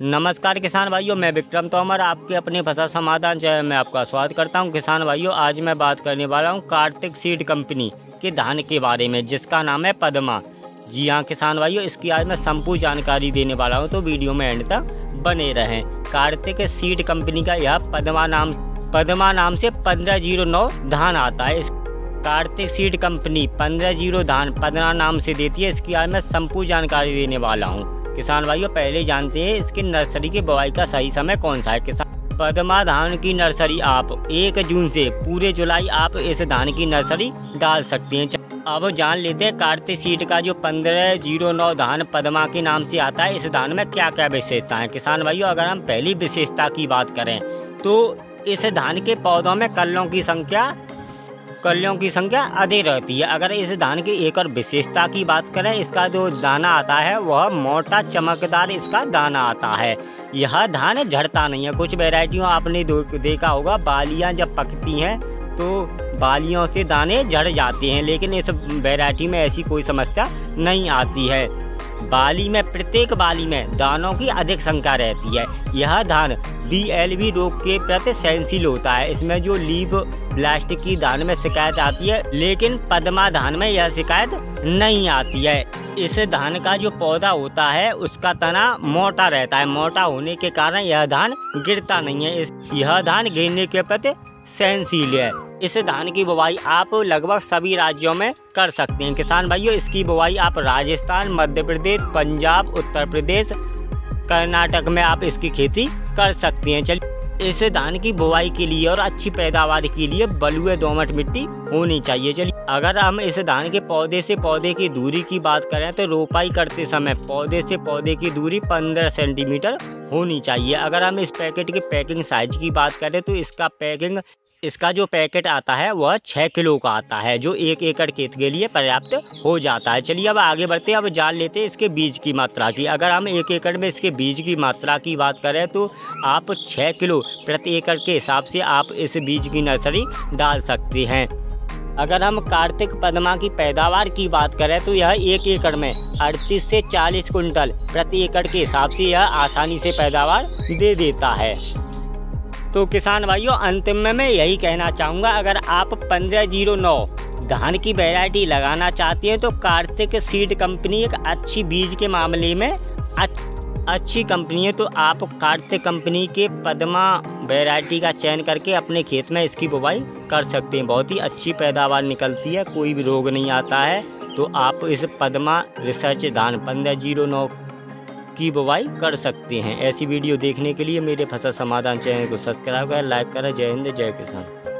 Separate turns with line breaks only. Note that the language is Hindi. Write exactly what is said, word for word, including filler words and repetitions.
नमस्कार किसान भाइयों, मैं विक्रम तोमर आपके अपने फसल समाधान चैनल में आपका स्वागत करता हूं। किसान भाइयों, आज मैं बात करने वाला हूं कार्तिक सीड कंपनी के धान के बारे में, जिसका नाम है पद्मा। जी हां किसान भाइयों, इसकी आज मैं संपूर्ण जानकारी देने वाला हूं, तो वीडियो में एंड तक बने रहें। कार्तिक सीड कंपनी का यह पद्मा नाम पद्मा नाम से पंद्रह जीरो नौ धान आता है। इस कार्तिक सीड कंपनी पंद्रह जीरो धान पद्मा नाम से देती है। इसकी आज मैं संपूर्ण जानकारी देने वाला हूँ। किसान भाइयों, पहले जानते हैं इसकी नर्सरी की बुवाई का सही समय कौन सा है। किसान पद्मा धान की नर्सरी आप एक जून से पूरे जुलाई आप इस धान की नर्सरी डाल सकते हैं। अब जान लेते हैं कार्तिक सीड का जो पंद्रह जीरो नौ धान पद्मा के नाम से आता है, इस धान में क्या क्या विशेषता है। किसान भाइयों, अगर हम पहली विशेषता की बात करें तो इस धान के पौधों में कलियों की संख्या कलियों की संख्या अधिक रहती है। अगर इस धान की एक और विशेषता की बात करें, इसका जो दाना आता है वह मोटा चमकदार इसका दाना आता है। यह धान झड़ता नहीं है। कुछ वैरायटियों आपने देखा होगा, बालियां जब पकती हैं तो बालियों से दाने झड़ जाते हैं, लेकिन इस वैरायटी में ऐसी कोई समस्या नहीं आती है। बाली में प्रत्येक बाली में दानों की अधिक संख्या रहती है। यह धान बी एल वी रोग के प्रति सहनशील होता है। इसमें जो लीफ ब्लास्ट की धान में शिकायत आती है, लेकिन पद्मा धान में यह शिकायत नहीं आती है। इस धान का जो पौधा होता है उसका तना मोटा रहता है। मोटा होने के कारण यह धान गिरता नहीं है। इस यह धान गिरने के प्रति सहनशील है। इस धान की बुवाई आप लगभग सभी राज्यों में कर सकते हैं। किसान भाइयों, इसकी बुवाई आप राजस्थान, मध्य प्रदेश, पंजाब, उत्तर प्रदेश, कर्नाटक में आप इसकी खेती कर सकते हैं। चलिए, इस धान की बुवाई के लिए और अच्छी पैदावार के लिए बलुए दोमट मिट्टी होनी चाहिए। चलिए, अगर हम इस धान के पौधे से पौधे की दूरी की बात करें तो रोपाई करते समय पौधे से पौधे की दूरी पंद्रह सेंटीमीटर होनी चाहिए। अगर हम इस पैकेट के पैकिंग साइज की बात करें तो इसका पैकिंग इसका जो पैकेट आता है वह छः किलो का आता है, जो एक एकड़ खेत के लिए पर्याप्त हो जाता है। चलिए, अब आगे बढ़ते हैं। अब जान लेते हैं इसके बीज की मात्रा की। अगर हम एक एकड़ में इसके बीज की मात्रा की बात करें तो आप छः किलो प्रति एकड़ के हिसाब से आप इस बीज की नर्सरी डाल सकते हैं। अगर हम कार्तिक पद्मा की पैदावार की बात करें तो यह एक एकड़ में अड़तीस से चालीस कुंटल प्रति एकड़ के हिसाब से यह आसानी से पैदावार दे देता है। तो किसान भाइयों, अंतिम में मैं यही कहना चाहूँगा, अगर आप पंद्रह जीरो नौ धान की वैरायटी लगाना चाहते हैं तो कार्तिक सीड कंपनी एक अच्छी बीज के मामले में अच्छी कंपनी है। तो आप कार्तिक कंपनी के पद्मा वैरायटी का चयन करके अपने खेत में इसकी बुवाई कर सकते हैं। बहुत ही अच्छी पैदावार निकलती है, कोई भी रोग नहीं आता है। तो आप इस पद्मा रिसर्च धान पंद्रह जीरो नौ की बुवाई कर सकते हैं। ऐसी वीडियो देखने के लिए मेरे फसल समाधान चैनल को सब्सक्राइब करें, लाइक करें। जय हिंद, जय किसान।